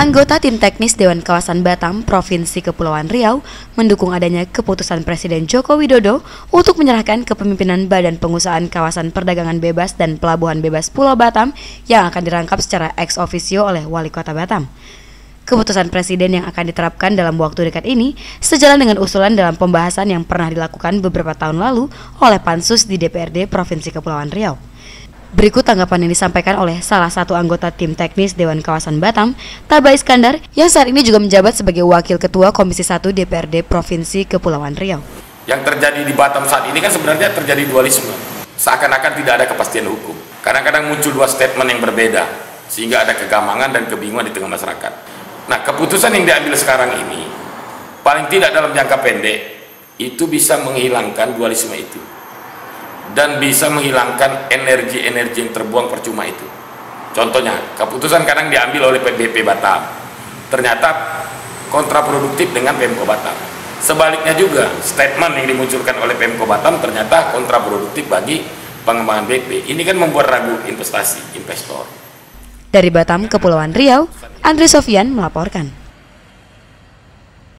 Anggota tim teknis Dewan Kawasan Batam, Provinsi Kepulauan Riau, mendukung adanya keputusan Presiden Joko Widodo untuk menyerahkan kepemimpinan Badan Pengusahaan Kawasan Perdagangan Bebas dan Pelabuhan Bebas Pulau Batam yang akan dirangkap secara ex officio oleh Wali Kota Batam. Keputusan Presiden yang akan diterapkan dalam waktu dekat ini sejalan dengan usulan dalam pembahasan yang pernah dilakukan beberapa tahun lalu oleh Pansus di DPRD Provinsi Kepulauan Riau. Berikut tanggapan yang disampaikan oleh salah satu anggota tim teknis Dewan Kawasan Batam, Taba Iskandar, yang saat ini juga menjabat sebagai Wakil Ketua Komisi 1 DPRD Provinsi Kepulauan Riau. Yang terjadi di Batam saat ini kan sebenarnya terjadi dualisme. Seakan-akan tidak ada kepastian hukum. Kadang-kadang muncul dua statement yang berbeda, sehingga ada kegamangan dan kebingungan di tengah masyarakat. Nah, keputusan yang diambil sekarang ini, paling tidak dalam jangka pendek, itu bisa menghilangkan dualisme itu. Dan bisa menghilangkan energi-energi yang terbuang percuma itu. Contohnya, keputusan kadang diambil oleh PBP Batam, ternyata kontraproduktif dengan Pemko Batam. Sebaliknya juga, statement yang dimunculkan oleh Pemko Batam ternyata kontraproduktif bagi pengembangan BP. Ini kan membuat ragu investasi, investor. Dari Batam, Kepulauan Riau, Andri Sofyan melaporkan.